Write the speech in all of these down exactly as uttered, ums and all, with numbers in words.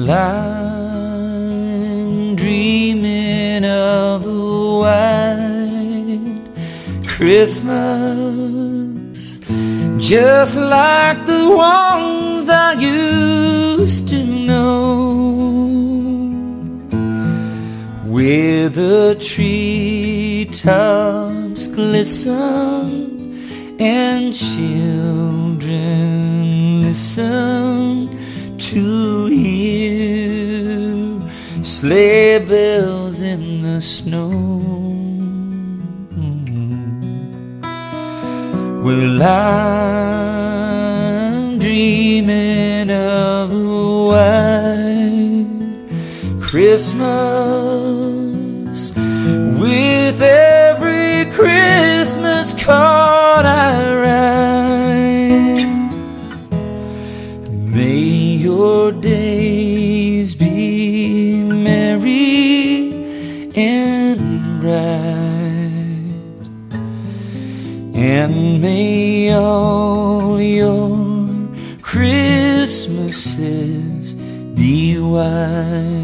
Well, I'm dreaming of a white Christmas, just like the ones I used to know, where the treetops glisten and children listen to hear sleigh bells in the snow. Well, I'm dreaming of a white Christmas, with every Christmas card I write. May your days be merry and bright, and may all your Christmases be white.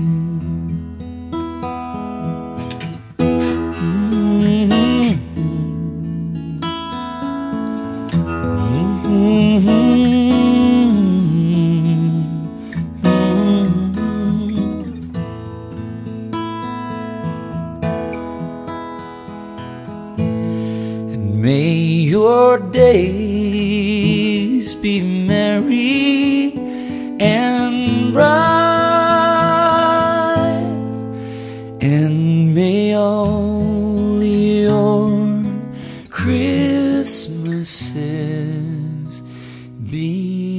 May your days be merry and bright, and may all your Christmases be